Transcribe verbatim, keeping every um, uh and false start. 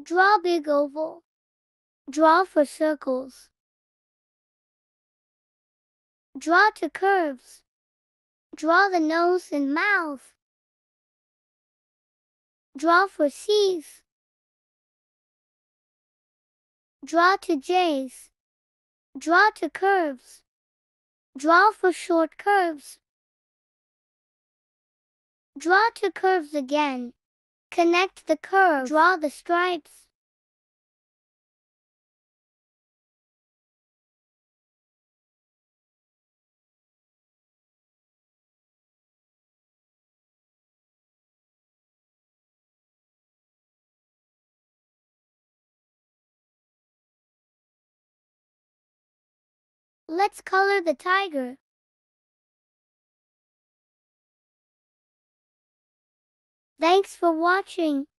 Draw big oval. Draw for circles. Draw to curves. Draw the nose and mouth. Draw for C's. Draw to J's. Draw to curves. Draw for short curves. Draw to curves again. Connect the curve. Draw the stripes. Let's color the tiger. Thanks for watching.